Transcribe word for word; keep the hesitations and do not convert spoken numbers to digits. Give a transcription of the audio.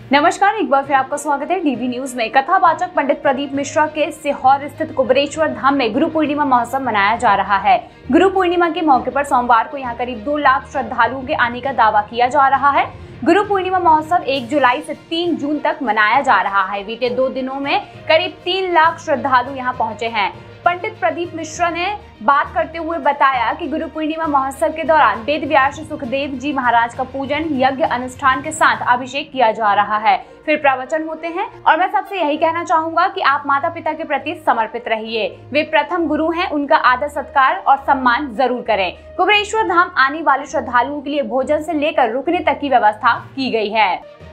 नमस्कार, एक बार फिर आपका स्वागत है डीबी न्यूज में। कथावाचक पंडित प्रदीप मिश्रा के सीहोर स्थित कुबेरेश्वर धाम में गुरु पूर्णिमा महोत्सव मनाया जा रहा है। गुरु पूर्णिमा के मौके पर सोमवार को यहां करीब दो लाख श्रद्धालुओं के आने का दावा किया जा रहा है। गुरु पूर्णिमा महोत्सव एक जुलाई से तीन जून तक मनाया जा रहा है। बीते दो दिनों में करीब तीन लाख श्रद्धालु यहां पहुंचे हैं। पंडित प्रदीप मिश्रा ने बात करते हुए बताया कि गुरु पूर्णिमा महोत्सव के दौरान वेद व्यास सुखदेव जी महाराज का पूजन, यज्ञ अनुष्ठान के साथ अभिषेक किया जा रहा है, फिर प्रवचन होते हैं। और मैं सबसे यही कहना चाहूंगा कि आप माता पिता के प्रति समर्पित रहिए। वे प्रथम गुरु हैं, उनका आदर सत्कार और सम्मान जरूर करें। कुबेरेश्वर धाम आने वाले श्रद्धालुओं के लिए भोजन से लेकर रुकने तक की व्यवस्था की गई है।